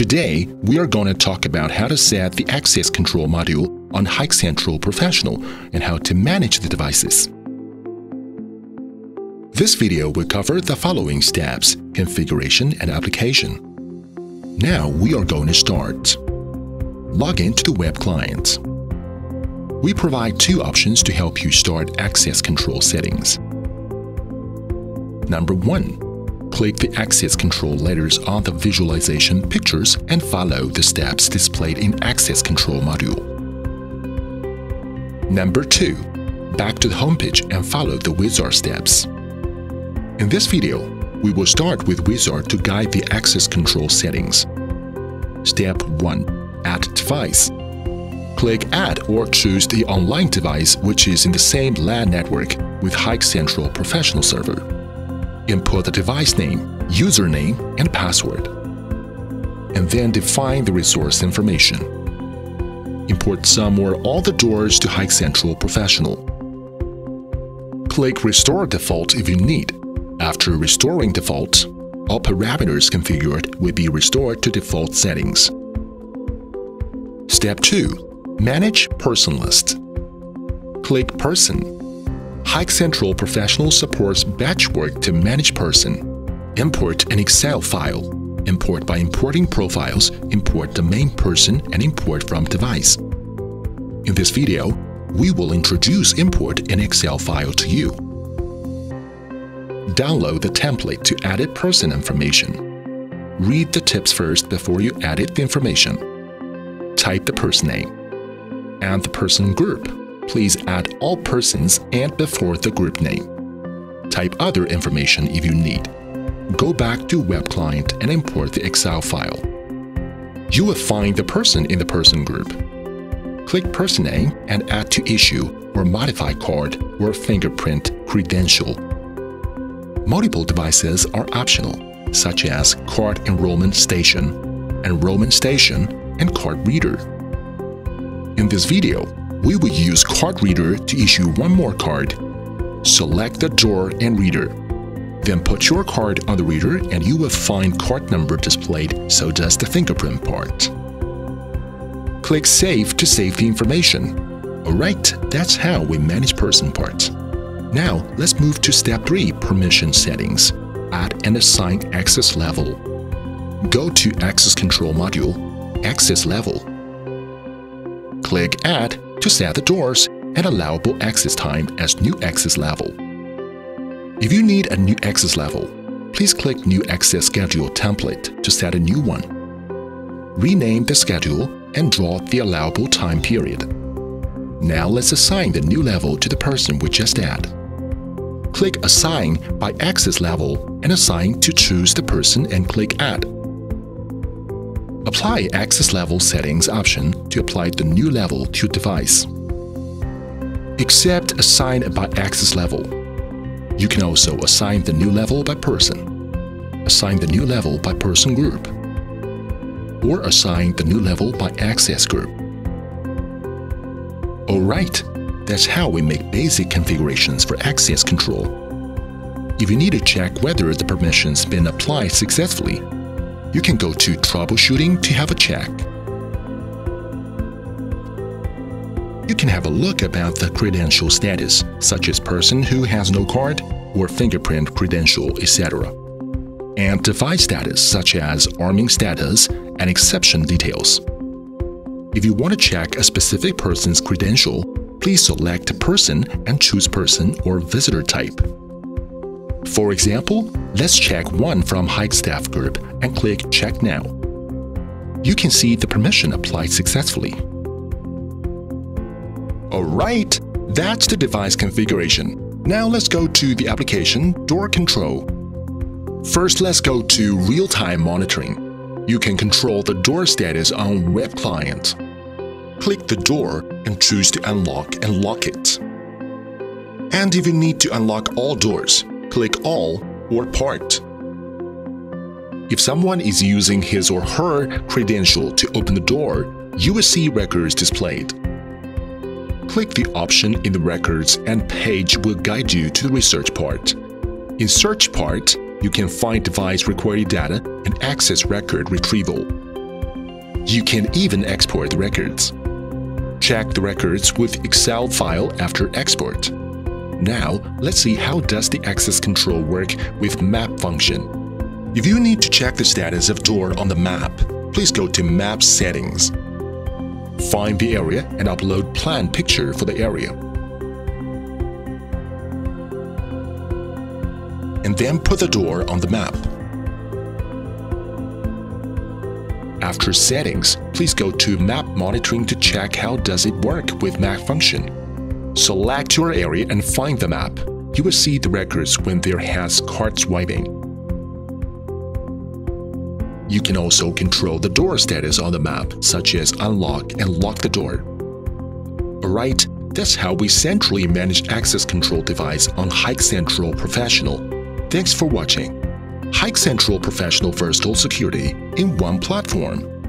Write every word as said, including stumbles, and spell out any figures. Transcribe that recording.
Today, we are going to talk about how to set the access control module on HikCentral Professional and how to manage the devices. This video will cover the following steps: configuration and application. Now we are going to start. Log in to the web client. We provide two options to help you start access control settings. Number one. Click the access control letters on the visualization pictures and follow the steps displayed in Access Control module. Number two. Back to the homepage and follow the wizard steps. In this video, we will start with wizard to guide the access control settings. Step one. Add device. Click Add or choose the online device which is in the same LAN network with HikCentral Professional server. Input the device name, username, and password. And then define the resource information. Import some or all the doors to HikCentral Professional. Click Restore Default if you need. After restoring default, all parameters configured will be restored to default settings. Step two. Manage Person List. Click Person. HikCentral Professional supports batch work to manage person. Import an Excel file. Import by importing profiles, import the main person, and import from device. In this video, we will introduce import an Excel file to you. Download the template to edit person information. Read the tips first before you edit the information. Type the person name and the person group. Please add all persons and before the group name. Type other information if you need. Go back to web client and import the Excel file. You will find the person in the person group. Click person name and add to issue or modify card or fingerprint credential. Multiple devices are optional, such as card enrollment station, enrollment station, and card reader. In this video, we will use card reader to issue one more card. Select the door and reader. Then put your card on the reader and you will find card number displayed, so does the fingerprint part. Click Save to save the information. Alright, that's how we manage person part. Now, let's move to Step three, Permission Settings. Add and assign access level. Go to Access Control module, Access Level. Click Add to set the doors and allowable access time as new access level. If you need a new access level, please click New Access Schedule template to set a new one. Rename the schedule and draw the allowable time period. Now let's assign the new level to the person we just added. Click Assign by Access Level and assign to choose the person and click Add. Apply Access Level Settings option to apply the new level to your device. Except Assign by Access Level. You can also assign the new level by person, assign the new level by person group, or assign the new level by access group. Alright, that's how we make basic configurations for access control. If you need to check whether the permissions been applied successfully, you can go to Troubleshooting to have a check. You can have a look about the credential status, such as person who has no card or fingerprint credential, et cetera, and device status such as arming status and exception details. If you want to check a specific person's credential, please select Person and choose Person or Visitor type. For example, let's check one from Hike staff group and click Check Now. You can see the permission applied successfully. Alright, that's the device configuration. Now let's go to the application Door Control. First, let's go to Real-Time Monitoring. You can control the door status on web client. Click the door and choose to unlock and lock it. And if you need to unlock all doors, click All or Part. If someone is using his or her credential to open the door, you will see records displayed. Click the option in the records and page will guide you to the research part. In search part, you can find device recorded data and access record retrieval. You can even export the records. Check the records with Excel file after export. Now, let's see how does the access control work with map function. If you need to check the status of door on the map, please go to Map Settings. Find the area and upload plan picture for the area. And then put the door on the map. After Settings, please go to Map Monitoring to check how does it work with map function. Select your area and find the map. You will see the records when there has card swiping. You can also control the door status on the map, such as unlock and lock the door. Alright, that's how we centrally manage access control device on HikCentral Professional. Thanks for watching. HikCentral Professional Versatile Security in one platform.